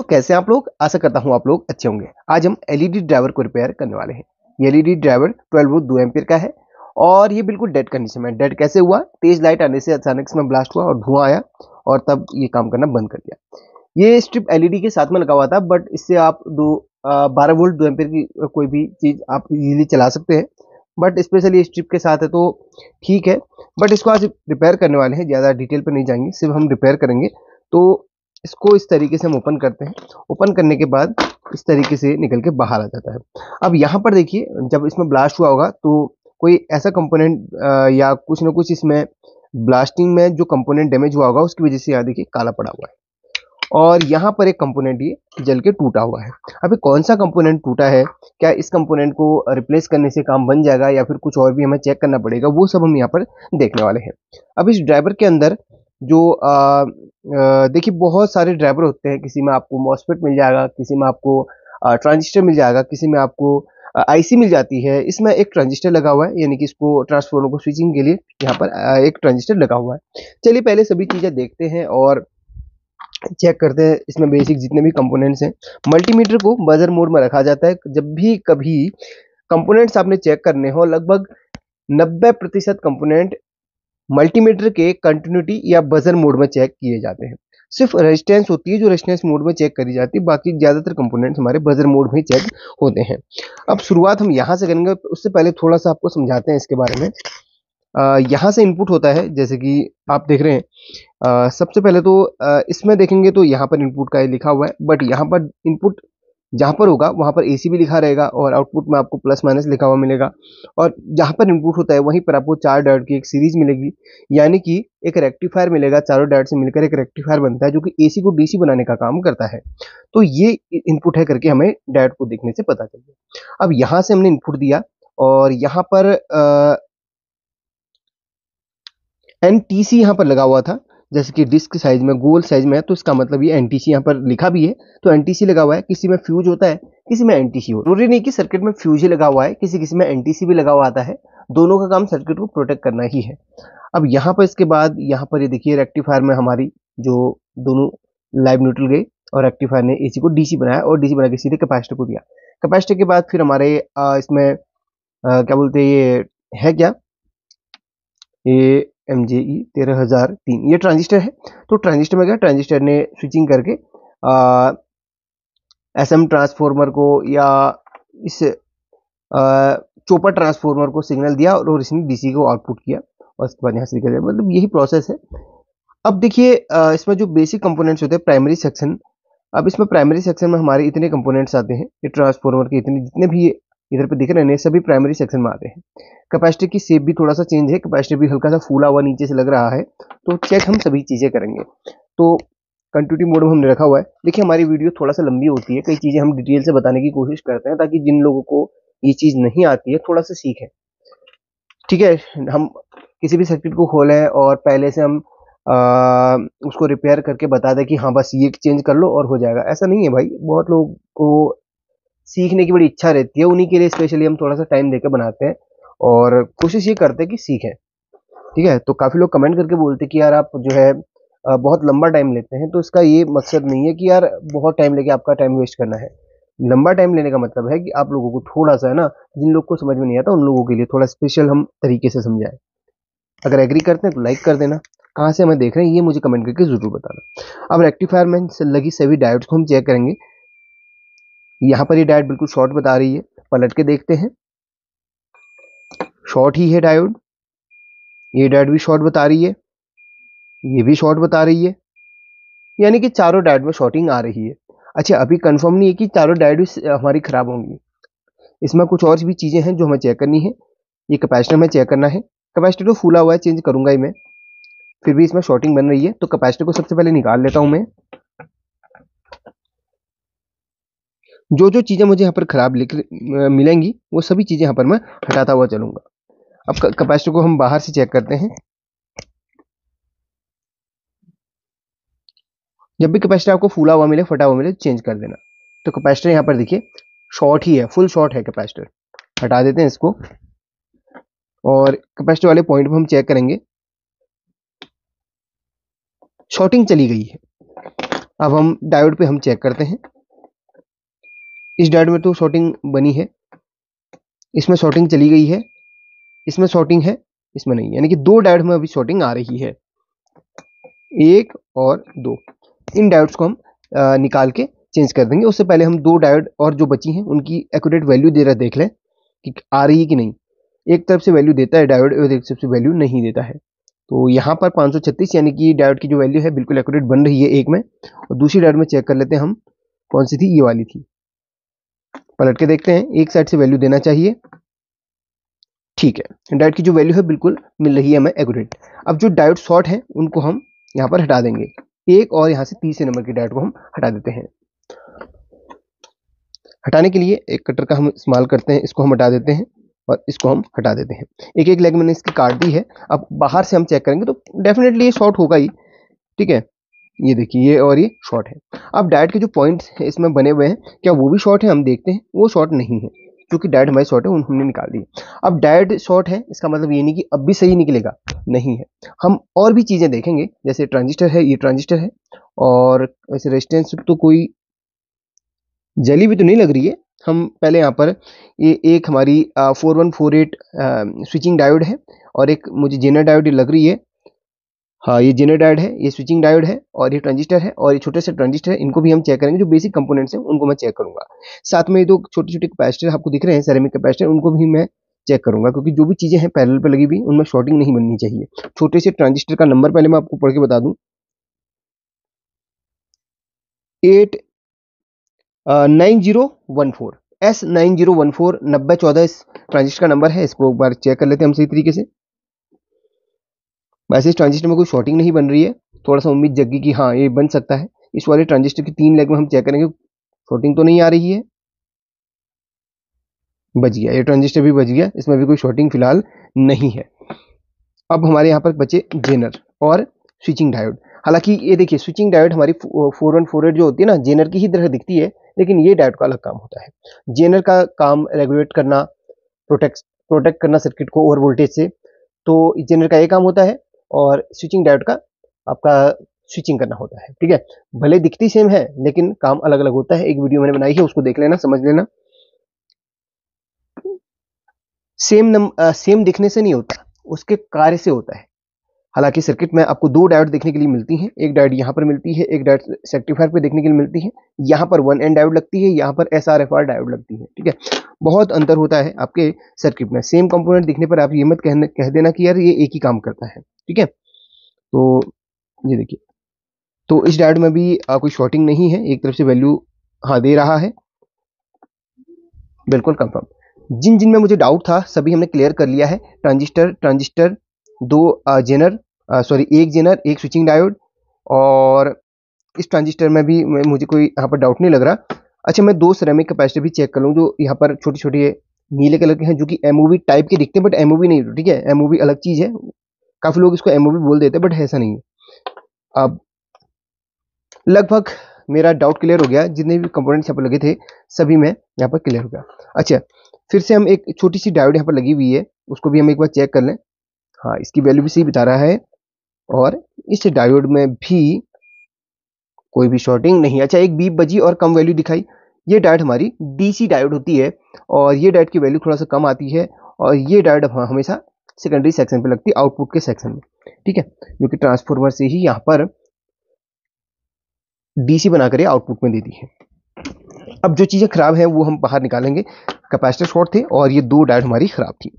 तो कैसे आप लोग, आशा करता हूँ आप लोग अच्छे होंगे। आज हम एलईडी ड्राइवर को रिपेयर करने वाले हैं। ये एलईडी ड्राइवर 12 वोल्ट 2 एम्पीयर का है और ये बिल्कुल डेड कंडीशन में। डेड कैसे हुआ? तेज लाइट आने से अचानक इसमें ब्लास्ट हुआ और धुआं आया और तब ये काम करना बंद कर दिया। ये स्ट्रिप एलईडी के साथ में लगा हुआ था, बट इससे आप 12 वोल्ट 2 एम्पीयर की कोई भी चीज आप इजीली चला सकते हैं। बट स्पेशली स्ट्रिप के साथ है तो ठीक है। बट इसको आज रिपेयर करने वाले हैं, ज़्यादा डिटेल पे नहीं जाएंगे, सिर्फ हम रिपेयर करेंगे। तो इसको इस तरीके से हम ओपन करते हैं। ओपन करने के बाद इस तरीके से निकल के बाहर आ जाता है। अब यहाँ पर देखिए, जब इसमें ब्लास्ट हुआ होगा तो कोई ऐसा कंपोनेंट या कुछ ना कुछ इसमें ब्लास्टिंग में जो कंपोनेंट डैमेज हुआ होगा उसकी वजह से यहाँ देखिए काला पड़ा हुआ है। और यहाँ पर एक कंपोनेंट ये जल के टूटा हुआ है। अभी कौन सा कंपोनेंट टूटा है, क्या इस कंपोनेंट को रिप्लेस करने से काम बन जाएगा या फिर कुछ और भी हमें चेक करना पड़ेगा, वो सब हम यहाँ पर देखने वाले हैं। अब इस ड्राइवर के अंदर जो देखिए बहुत सारे ड्राइवर होते हैं। किसी में आपको मॉसफेट मिल जाएगा, किसी में आपको ट्रांजिस्टर मिल जाएगा, किसी में आपको आईसी मिल जाती है। इसमें एक ट्रांजिस्टर लगा हुआ है, यानी कि इसको ट्रांसफार्मर को स्विचिंग के लिए यहाँ पर एक ट्रांजिस्टर लगा हुआ है। चलिए पहले सभी चीज़ें देखते हैं और चेक करते हैं इसमें बेसिक जितने भी कंपोनेंट्स हैं। मल्टीमीटर को बजर मोड में रखा जाता है। जब भी कभी कंपोनेंट्स आपने चेक करने हो, लगभग 90% कंपोनेंट मल्टीमीटर के कंटिन्यूटी या बजर मोड में चेक किए जाते हैं। सिर्फ रेजिस्टेंस होती है जो रेजिस्टेंस मोड में चेक करी जाती है, बाकी ज़्यादातर कंपोनेंट्स हमारे बजर मोड में चेक होते हैं। अब शुरुआत हम यहाँ से करेंगे, उससे पहले थोड़ा सा आपको समझाते हैं इसके बारे में। यहाँ से इनपुट होता है, जैसे कि आप देख रहे हैं। सबसे पहले तो इसमें देखेंगे तो यहाँ पर इनपुट का ये लिखा हुआ है, बट यहाँ पर इनपुट जहाँ पर होगा वहाँ पर एसी भी लिखा रहेगा और आउटपुट में आपको प्लस माइनस लिखा हुआ मिलेगा। और जहाँ पर इनपुट होता है वहीं पर आपको 4 डायोड की एक सीरीज मिलेगी, यानी कि एक रेक्टिफायर मिलेगा। चारों डायोड से मिलकर एक रेक्टिफायर बनता है जो कि एसी को डीसी बनाने का काम करता है। तो ये इनपुट है करके हमें डायोड को देखने से पता चल गया। अब यहाँ से हमने इनपुट दिया और यहाँ पर एनटीसी यहाँ पर लगा हुआ था, जैसे कि डिस्क साइज में गोल साइज में है, तो इसका मतलब ये एनटीसी यहाँ पर लिखा भी है। तो एनटीसी लगा हुआ है। किसी में फ्यूज होता है, किसी में एनटीसी हो। जरूरी नहीं कि सर्किट में फ्यूज ही लगा हुआ है, किसी किसी में एनटीसी भी लगा हुआ आता है। दोनों का काम सर्किट को प्रोटेक्ट करना ही है। अब यहाँ पर इसके बाद यहाँ पर ये देखिए रेक्टिफायर में हमारी जो दोनों लाइव न्यूट्रल गए और रेक्टिफायर ने एसी को डीसी बनाया और डीसी बना के सीधे कैपेसिटर को दिया। कैपेसिटर के बाद फिर हमारे इसमें क्या बोलते हैं, ये है क्या, ये MJE 13003 ये ट्रांजिस्टर है। तो ट्रांजिस्टर में क्या, ट्रांजिस्टर ने स्विचिंग करके SM ट्रांसफार्मर को या इस चोपर ट्रांसफार्मर को सिग्नल दिया और इसने डीसी को आउटपुट किया और उसके बाद यहाँ से निकल गया। मतलब यही प्रोसेस है। अब देखिए इसमें जो बेसिक कंपोनेंट्स होते हैं, प्राइमरी सेक्शन। अब इसमें प्राइमरी सेक्शन में हमारे इतने कंपोनेंट्स आते हैं, ये ट्रांसफार्मर के इतने जितने भी इधर पे दिख रहे हैं सभी प्राइमरी सेक्शन में आते हैं। कैपेसिटर की शेप भी थोड़ा सा चेंज है, कैपेसिटर भी हल्का सा फूला हुआ नीचे से लग रहा है। तो चेक हम सभी चीजें करेंगे। तो कंटिन्यूटी मोड में हमने रखा हुआ है। देखिए हमारी वीडियो थोड़ा सा लंबी होती है, कई चीजें हम डिटेल से बताने की कोशिश करते हैं ताकि जिन लोगों को ये चीज नहीं आती है थोड़ा सा सीखें। ठीक है, हम किसी भी सर्किट को खोलें और पहले से हम उसको रिपेयर करके बता दें कि हाँ बस ये चेंज कर लो और हो जाएगा, ऐसा नहीं है भाई। बहुत लोगों को सीखने की बड़ी इच्छा रहती है, उन्हीं के लिए स्पेशली हम थोड़ा सा टाइम देकर बनाते हैं और कोशिश ये करते हैं कि सीखें। ठीक है, तो काफी लोग कमेंट करके बोलते हैं कि यार आप जो है बहुत लंबा टाइम लेते हैं। तो इसका ये मकसद नहीं है कि यार बहुत टाइम लेके आपका टाइम वेस्ट करना है। लंबा टाइम लेने का मतलब है कि आप लोगों को थोड़ा सा है ना, जिन लोग को समझ में नहीं आता उन लोगों के लिए थोड़ा स्पेशल हम तरीके से समझाएं। अगर एग्री करते हैं तो लाइक कर देना। कहाँ से हमें देख रहे हैं ये मुझे कमेंट करके जरूर बताना। अब रेक्टिफायर में लगी सभी डायोड्स को हम चेक करेंगे। यहाँ पर ये डायोड बिल्कुल शॉर्ट बता रही है, पलट के देखते हैं, शॉर्ट ही है डायोड। ये डायोड भी शॉर्ट बता रही है, ये भी शॉर्ट बता रही है, यानी कि चारों डायोड में शॉर्टिंग आ रही है। अच्छा, अभी कंफर्म नहीं है कि चारों डायोड हमारी खराब होंगी। इसमें कुछ और भी चीजें हैं जो हमें चेक करनी है। ये कैपेसिटर में चेक करना है। कैपेसिटर तो फूला हुआ है, चेंज करूंगा ही मैं, फिर भी इसमें शॉर्टिंग बन रही है। तो कैपेसिटर को सबसे पहले निकाल लेता हूं मैं। जो जो चीजें मुझे यहाँ पर खराब मिलेंगी वो सभी चीजें यहाँ पर मैं हटाता हुआ चलूंगा। अब कैपेसिटर को हम बाहर से चेक करते हैं। जब भी कैपेसिटर आपको फूला हुआ मिले, फटा हुआ मिले, चेंज कर देना। तो कैपेसिटर यहाँ पर देखिए शॉर्ट ही है, फुल शॉर्ट है कैपेसिटर। हटा देते हैं इसको और कैपेसिटर वाले पॉइंट पर हम चेक करेंगे, शॉर्टिंग चली गई है। अब हम डायोड पे हम चेक करते हैं। इस डायोड में तो शॉर्टिंग बनी है, इसमें शॉर्टिंग चली गई है, इसमें शॉर्टिंग है, इसमें नहीं, यानी कि दो डायोड में अभी शॉर्टिंग आ रही है, 1 और 2। इन डायोड्स को हम निकाल के चेंज कर देंगे। उससे पहले हम दो डायोड और जो बची हैं उनकी एक्यूरेट वैल्यू दे रहा देख लें कि आ रही है कि नहीं। एक तरफ से वैल्यू देता है डायोड और एक तरफ से वैल्यू नहीं देता है। तो यहाँ पर 536 यानी कि डायोड की जो वैल्यू है बिल्कुल एक्यूरेट बन रही है एक में, और दूसरी डायोड में चेक कर लेते हैं हम कौन सी थी, ये वाली थी। पलट के देखते हैं, एक साइड से वैल्यू देना चाहिए, ठीक है, डायोड की जो वैल्यू है बिल्कुल मिल रही है हमें एक्यूरेट। अब जो डायोड शॉर्ट है उनको हम यहाँ पर हटा देंगे, एक और यहाँ से तीसरे नंबर के डायोड को हम हटा देते हैं। हटाने के लिए एक कटर का हम इस्तेमाल करते हैं, इसको हम हटा देते हैं और इसको हम हटा देते हैं। एक एक लेग मैंने इसकी काट दी है। अब बाहर से हम चेक करेंगे तो डेफिनेटली ये शॉर्ट होगा ही, ठीक है। ये देखिए, ये और ये शॉर्ट है। अब डायोड के जो पॉइंट्स इसमें बने हुए हैं, क्या वो भी शॉर्ट है? हम देखते हैं, वो शॉर्ट नहीं है, क्योंकि डायोड हमारे शॉर्ट है, हमने निकाल दिए। अब डायोड शॉर्ट है, इसका मतलब ये नहीं कि अब भी सही निकलेगा, नहीं है। हम और भी चीजें देखेंगे, जैसे ट्रांजिस्टर है, ये ट्रांजिस्टर है, और वैसे रेजिस्टेंस तो कोई जली भी तो नहीं लग रही है। हम पहले यहाँ पर ये एक हमारी 4148 स्विचिंग डायोड है, और एक मुझे जेनर डायोड लग रही है। हाँ, ये जेनर डायोड है, ये स्विचिंग डायोड है, और ये ट्रांजिस्टर है, और ये छोटे से ट्रांजिस्टर है। इनको भी हम चेक करेंगे, जो बेसिक कंपोनेंट्स हैं उनको मैं चेक करूंगा। साथ में ये दो छोटे छोटे कैपेसिटर आपको दिख रहे हैं, सेरेमिक कैपेसिटर, उनको भी मैं चेक करूंगा, क्योंकि जो भी चीजें हैं पैरेलल पे लगी हुई उनमें शॉर्टिंग नहीं बननी चाहिए। छोटे से ट्रांजिस्टर का नंबर पहले मैं आपको पढ़ के बता दूं, 9014 S9014 9014 इस ट्रांजिस्टर का नंबर है। इसको एक बार चेक कर लेते हैं हम सही तरीके से। वैसे इस ट्रांजिस्टर में कोई शॉर्टिंग नहीं बन रही है, थोड़ा सा उम्मीद जगी कि हाँ ये बन सकता है। इस वाले ट्रांजिस्टर की 3 लेग में हम चेक करेंगे, शॉर्टिंग तो नहीं आ रही है। बच गया, ये ट्रांजिस्टर भी बच गया, इसमें भी कोई शॉर्टिंग फिलहाल नहीं है। अब हमारे यहाँ पर बचे जेनर और स्विचिंग डायोड। हालांकि ये देखिए, स्विचिंग डायोड हमारी 4148 जो होती है ना, जेनर की ही तरह दिखती है, लेकिन ये डायोड का अलग काम होता है। जेनर का काम रेगुलेट करना, प्रोटेक्ट प्रोटेक्ट करना सर्किट को ओवर वोल्टेज से, तो जेनर का ये काम होता है, और स्विचिंग डायोड का आपका स्विचिंग करना होता है, ठीक है। भले दिखती सेम है, लेकिन काम अलग अलग होता है। एक वीडियो मैंने बनाई है, उसको देख लेना, समझ लेना। सेम दिखने से नहीं होता, उसके कार्य से होता है। हालांकि सर्किट में आपको दो डायोड देखने के लिए मिलती हैं, एक डायोड यहाँ पर मिलती है, एक डायोड रेक्टिफायर पे देखने के लिए मिलती है। यहाँ पर 1N डायोड लगती है, यहाँ पर SRFR डायोड लगती है, ठीक है। बहुत अंतर होता है आपके सर्किट में। सेम कंपोनेंट दिखने पर आप ये मत कह देना कि यार ये एक ही काम करता है, ठीक है। तो ये देखिए, तो इस डायोड में भी कोई शॉर्टिंग नहीं है, एक तरफ से वैल्यू हाँ दे रहा है, बिल्कुल कंफर्म। जिन जिन में मुझे डाउट था सभी हमने क्लियर कर लिया है। ट्रांजिस्टर दो जेनर, सॉरी एक जेनर एक स्विचिंग डायोड, और इस ट्रांजिस्टर में भी मुझे कोई यहाँ पर डाउट नहीं लग रहा। अच्छा, मैं दो सिरेमिक कैपेसिटर भी चेक कर लूँ, जो यहाँ पर छोटे छोटे नीले कलर के हैं, जो कि एमओवी टाइप के दिखते हैं, बट एमओवी नहीं, ठीक है। एमओवी अलग चीज है, काफी लोग इसको एमओवी बोल देते हैं, बट ऐसा नहीं है। अब लगभग मेरा डाउट क्लियर हो गया, जितने भी कंपोनेंट्स यहाँ पर लगे थे सभी में यहाँ पर क्लियर हो गया। अच्छा, फिर से हम एक छोटी सी डायोड यहाँ पर लगी हुई है, उसको भी हम एक बार चेक कर लें। हाँ, इसकी वैल्यू भी सही बता रहा है, और इस डायोड में भी कोई भी शॉर्टिंग नहीं। अच्छा, एक बीप बजी और कम वैल्यू दिखाई। ये डायोड हमारी डीसी डायोड होती है, और ये डायोड की वैल्यू थोड़ा सा कम आती है, और ये डायोड हमेशा सेकेंडरी सेक्शन पे लगती है, आउटपुट के सेक्शन में, ठीक है, क्योंकि ट्रांसफार्मर से ही यहाँ पर डीसी बनाकर आउटपुट में देती है। अब जो चीजें खराब है वो हम बाहर निकालेंगे। कैपेसिटर शॉर्ट थे, और ये दो डायोड हमारी खराब थी।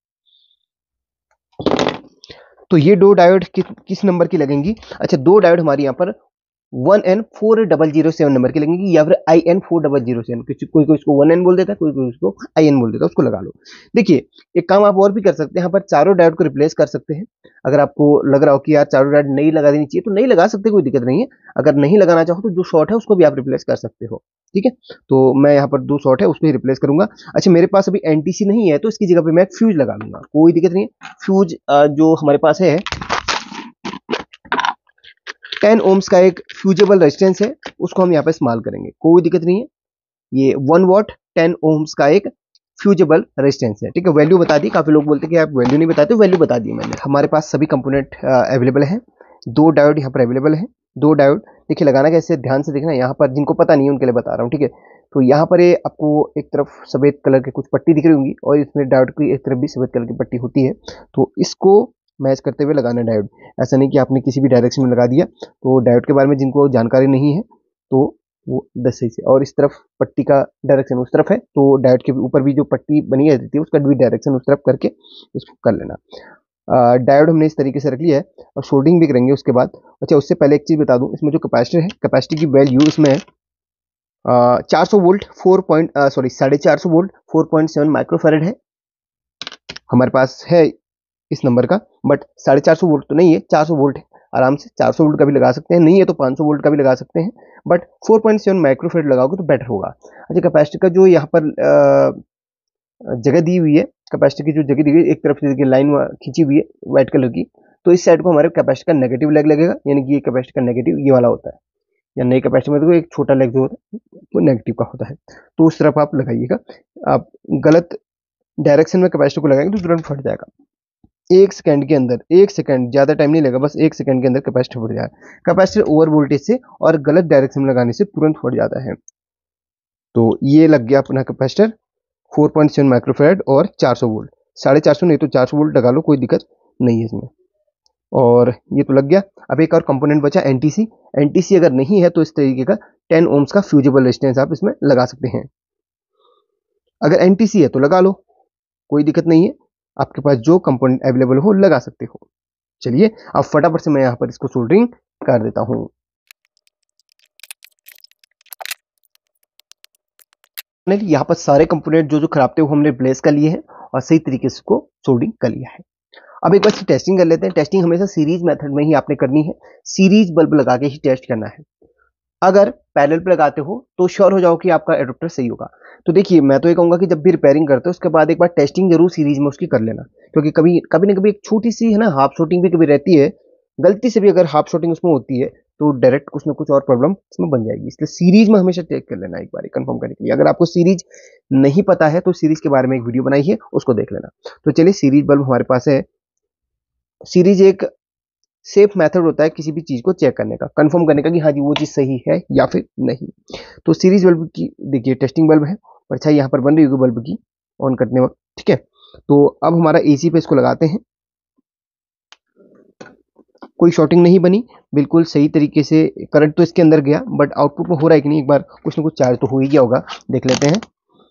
तो ये दो डायोड किस नंबर की लगेंगी? अच्छा, दो डायोड हमारी यहाँ पर 1N4007 नंबर की लगेंगी, या फिर IN4007। कोई कोई इसको 1N बोल देता है, कोई कोई इसको IN बोल देता है, उसको लगा लो। देखिए, एक काम आप और भी कर सकते हैं, यहाँ पर चारों डायोड को रिप्लेस कर सकते हैं। अगर आपको लग रहा हो कि यार चारों डायोड नहीं लगा देनी चाहिए, तो नहीं लगा सकते, कोई दिक्कत नहीं है। अगर नहीं लगाना चाहो तो जो शॉर्ट है उसको भी आप रिप्लेस कर सकते हो, ठीक है। तो मैं यहाँ पर दो शॉर्ट है उसको ही रिप्लेस करूंगा। अच्छा, मेरे पास अभी NTC नहीं है, तो इसकी जगह पे मैं फ्यूज लगा लूंगा, कोई दिक्कत नहीं है। फ्यूज जो हमारे पास है 10 ओम्स का एक फ्यूजेबल रेजिस्टेंस है, उसको हम यहाँ पे इस्तेमाल करेंगे, कोई दिक्कत नहीं है। ये 1 वॉट 10 ओम्स का एक फ्यूजेबल रेजिस्टेंस है, ठीक है। वैल्यू बता दी, काफी लोग बोलते हैं कि आप वैल्यू नहीं बताते, वैल्यू बता दी मैंने। हमारे पास सभी कंपोनेंट अवेलेबल हैं, दो डायोड यहाँ पर अवेलेबल है, दो डायोड। देखिए लगाना कैसे, ध्यान से देखना, यहाँ पर जिनको पता नहीं है उनके लिए बता रहा हूँ, ठीक है। तो यहाँ पर ये आपको एक तरफ सफ़ेद कलर की कुछ पट्टी दिख रही होंगी और इसमें डायोड की एक तरफ भी सफ़ेद कलर की पट्टी होती है। तो इसको मैच करते हुए लगाना डायोड। ऐसा नहीं कि आपने किसी भी डायरेक्शन में लगा दिया। तो डायोड के बारे में जिनको जानकारी नहीं है तो वो दस सही से, और इस तरफ पट्टी का डायरेक्शन उस तरफ है, तो डायोड के ऊपर भी जो पट्टी बनी रहती है उसका भी डायरेक्शन उस तरफ करके इसको कर लेना। डायोड हमने इस तरीके से रख लिया है और सोल्डिंग भी करेंगे उसके बाद। अच्छा, उससे पहले एक चीज़ बता दूं, इसमें जो कैपेसिटर है, कैपेसिटर की वैल्यू इसमें 400 वोल्ट 4.5 वोल्ट 4.7 माइक्रोफैरड है हमारे पास है इस नंबर का। बट 450 वोल्ट तो नहीं है, 400 वोल्ट है। आराम से 400 वोल्ट का भी लगा सकते हैं, नहीं है तो 500 वोल्ट का भी लगा सकते हैं, बट 4.7 माइक्रोफैरड लगाओगे तो बेटर होगा। अच्छा, कैपेसिटर का जो यहाँ पर जगह दी हुई है, कैपेसिटर की जो जगह दी हुई है, एक तरफ से देखिए लाइन खींची हुई है व्हाइट कलर की, तो इस साइड को हमारे कैपेसिटर का नेगेटिव लेग लगेगा, यानी कि ये कैपेसिटर का नेगेटिव ये वाला होता है, या नई कैपेसिटर में तो एक छोटा लेग जो होता है वो नेगेटिव का होता है, तो उस तरफ आप लगाइएगा। आप गलत डायरेक्शन में कैपेसिटर को लगाएंगे तो तुरंत फट जाएगा। 1 सेकंड के अंदर, 1 सेकंड, ज़्यादा टाइम नहीं लगेगा, बस 1 सेकंड के अंदर कैपेसिटर फट जाएगा। कैपेसिटर ओवर वोल्टेज से और गलत डायरेक्शन में लगाने से तुरंत फट जाता है। तो ये लग गया अपना कैपेसिटर 4.7 माइक्रोफैरड और 400 वोल्ट। 450 नहीं तो 400 वोल्ट लगा लो, कोई दिक्कत नहीं है इसमें। और ये तो लग गया। अब एक और कंपोनेंट बचा एनटीसी। एनटीसी अगर नहीं है तो इस तरीके का 10 ओम्स का फ्यूजिबल रेजिस्टेंस आप इसमें लगा सकते हैं। अगर एनटीसी है तो लगा लो, कोई दिक्कत नहीं है, आपके पास जो कंपोनेंट अवेलेबल हो लगा सकते हो। चलिए अब फटाफट से मैं यहाँ पर इसको सोल्डरिंग कर देता हूँ। यहाँ पर सारे कंपोनेंट जो जो खराब थे वो हमने रिप्लेस कर लिए हैं और सही तरीके से इसको सोल्डरिंग कर लिया है। अब एक बार इसकी टेस्टिंग कर लेते हैं। टेस्टिंग हमेशा सीरीज मेथड में ही आपने करनी है, सीरीज बल्ब लगा के ही टेस्ट करना है। अगर पैरेलल पे लगाते हो तो श्योर हो जाओ कि आपका एडाप्टर सही होगा। तो देखिए मैं तो ये कहूँगा कि जब भी रिपेयरिंग करते हो उसके बाद एक बार टेस्टिंग जरूर सीरीज में उसकी कर लेना, क्योंकि कभी कभी ना कभी एक छोटी सी है ना हाफ शॉटिंग भी कभी रहती है, गलती से भी अगर हाफ शॉटिंग उसमें होती है तो डायरेक्ट कुछ ना कुछ और प्रॉब्लम इसमें बन जाएगी। इसलिए सीरीज में हमेशा चेक कर लेना एक बार कंफर्म करने के लिए। अगर आपको सीरीज नहीं पता है तो सीरीज के बारे में एक वीडियो बनाई है, उसको देख लेना। तो चलिए सीरीज बल्ब हमारे पास है। सीरीज एक सेफ मेथड होता है किसी भी चीज को चेक करने का, कंफर्म करने का कि हाँ जी वो चीज सही है या फिर नहीं। तो सीरीज बल्ब की देखिए टेस्टिंग बल्ब है, परछाई यहाँ पर बन रही होगी बल्ब की ऑन करने वक्त, ठीक है। तो अब हमारा एसी पे इसको लगाते हैं। कोई शॉर्टिंग नहीं बनी, बिल्कुल सही तरीके से करंट तो इसके अंदर गया, बट आउटपुट में हो रहा है कि नहीं एक बार कुछ ना कुछ चार्ज तो हो ही गया होगा, देख लेते हैं।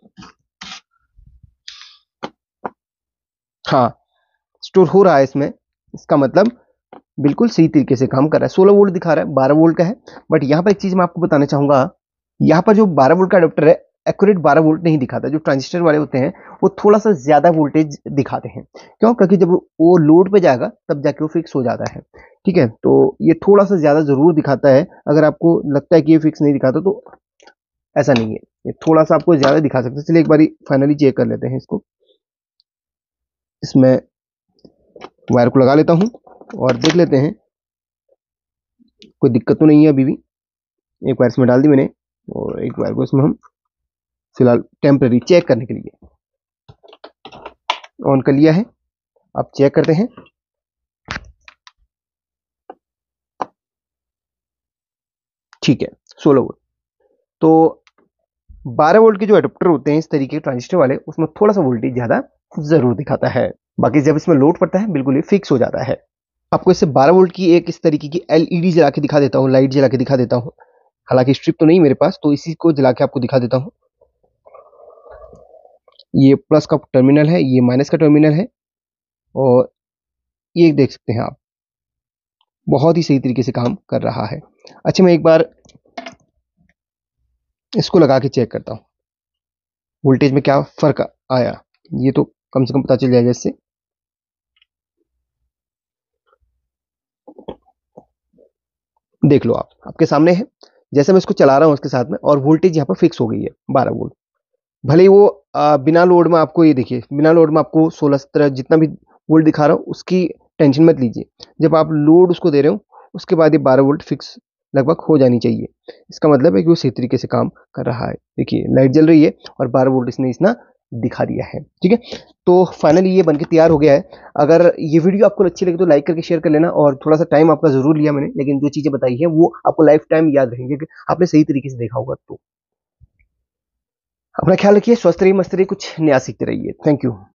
हाँ, स्टोर हो रहा है इसमें, इसका मतलब बिल्कुल सही तरीके से काम कर रहा है। 16 वोल्ट दिखा रहा है, 12 वोल्ट का है। बट यहाँ पर एक चीज मैं आपको बताना चाहूंगा, यहाँ पर जो 12 वोल्ट का अडोप्टर है एक्यूरेट 12 वोल्ट नहीं दिखाता। जो ट्रांजिस्टर वाले होते हैं वो थोड़ा सा ज्यादा वोल्टेज दिखाते हैं। क्यों? क्योंकि जब वो लोड पे जाएगा तब जाके वो फिक्स हो जाता है, ठीक है। तो ये थोड़ा सा ज्यादा जरूर दिखाता है। अगर आपको लगता है कि ये फिक्स नहीं दिखाता तो ऐसा नहीं है, ये थोड़ा सा आपको ज्यादा दिखा सकते हैं। चलिए एक बार फाइनली चेक कर लेते हैं इसको। इसमें वायर को लगा लेता हूँ और देख लेते हैं कोई दिक्कत तो नहीं है अभी भी। एक वायर इसमें डाल दी मैंने और एक वायर को इसमें हम फिलहाल टेम्पररी चेक करने के लिए ऑन कर लिया है। अब चेक करते हैं। ठीक है, 16 वोल्ट। तो 12 वोल्ट के जो एडाप्टर होते हैं इस तरीके के ट्रांजिस्टर वाले, उसमें थोड़ा सा वोल्टेज ज्यादा जरूर दिखाता है। बाकी जब इसमें लोड पड़ता है बिल्कुल ही फिक्स हो जाता है। आपको इससे 12 वोल्ट की एक इस तरीके की एलईडी जला के दिखा देता हूँ, लाइट जला के दिखा देता हूँ। हालांकि स्ट्रिप तो नहीं मेरे पास, तो इसी को जला के आपको दिखा देता हूँ। ये प्लस का टर्मिनल है, ये माइनस का टर्मिनल है, और ये देख सकते हैं आप, बहुत ही सही तरीके से काम कर रहा है। अच्छा, मैं एक बार इसको लगा के चेक करता हूँ वोल्टेज में क्या फर्क आया। ये तो कम से कम पता चल जाएगा इससे। देख लो आप, आपके सामने है। जैसे मैं इसको चला रहा हूँ उसके साथ में, और वोल्टेज यहाँ पर फिक्स हो गई है 12 वोल्ट। भले ही वो बिना लोड में आपको, ये देखिए बिना लोड में आपको 16-17 जितना भी वोल्ट दिखा रहा हो उसकी टेंशन मत लीजिए। जब आप लोड उसको दे रहे हो उसके बाद ये 12 वोल्ट फिक्स लगभग हो जानी चाहिए। इसका मतलब है कि वो सही तरीके से काम कर रहा है। देखिए लाइट जल रही है और 12 वोल्ट इसने इतना दिखा दिया है। ठीक है, तो फाइनली ये बनके तैयार हो गया है। अगर ये वीडियो आपको अच्छी लगी तो लाइक करके शेयर कर लेना, और थोड़ा सा टाइम आपका जरूर लिया मैंने, लेकिन जो चीजें बताई है वो आपको लाइफ टाइम याद रहेंगे कि आपने सही तरीके से देखा होगा। तो अपना ख्याल रखिए, स्वस्थ रहिए, मस्त रहिए, कुछ नया सीखते रहिए। Thank you.